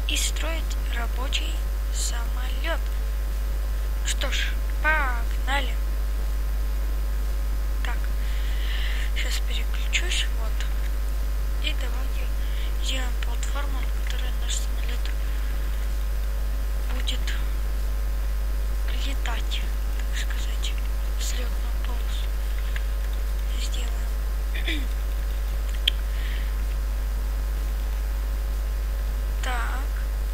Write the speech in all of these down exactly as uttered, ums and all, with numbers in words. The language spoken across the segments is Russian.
и строить рабочий самолет. Что ж, погнали. Так, сейчас переключусь, вот. И давайте сделаем платформу, на которой наш самолет будет летать, так сказать, взлетную полосу сделаем. Так,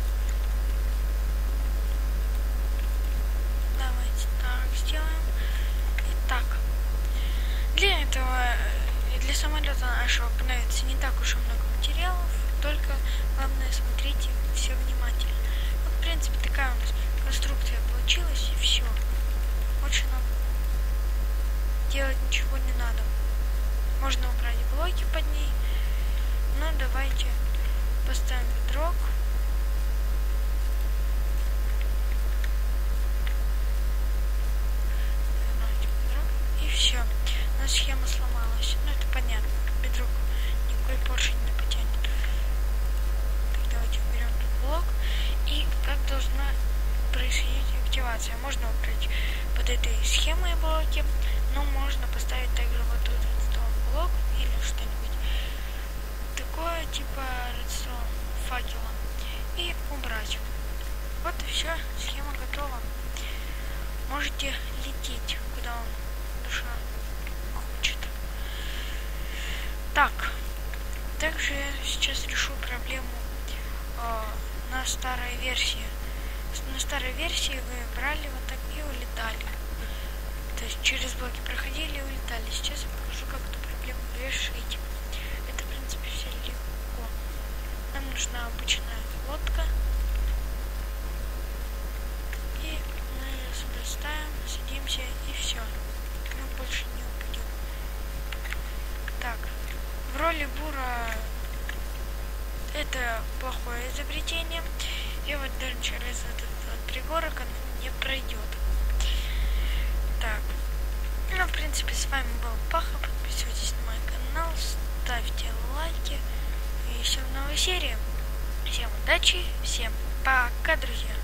давайте так сделаем. Итак, для этого, для самолета нашего понадобится не так уж и много материалов, только главное смотрите все внимательно. Вот, в принципе, такая у нас конструкция получилась, и все. Больше нам делать ничего не надо. Можно убрать блоки под ней, но давайте поставим бедрок. И все. У нас схема сломалась. Ну, это понятно. Бедрок никакой поршень не потянет. Так, давайте уберем тут блок. И как должна происходить активация? Можно убрать под этой схемой блоки, но можно поставить также вот тут редстоун блок или что-нибудь такое, типа редстоун факела, и убрать. Вот и все, схема готова. Можете лететь, куда вам душа хочет. Так, также я сейчас решу проблему э, на старой версии. На старой версии вы брали вот так и улетали. То есть через блоки проходили и улетали. Сейчас я покажу, как эту проблему решить. Это, в принципе, все легко. Нам нужна обычная лодка. И мы ее сюда ставим, садимся, и все. Мы больше не упадем. Так, в роли бура это плохое изобретение. И вот даже через этот вот пригорок он не пройдет. Так, ну, в принципе, с вами был Паха. Подписывайтесь на мой канал, ставьте лайки. И еще в новой серии. Всем удачи, всем пока, друзья.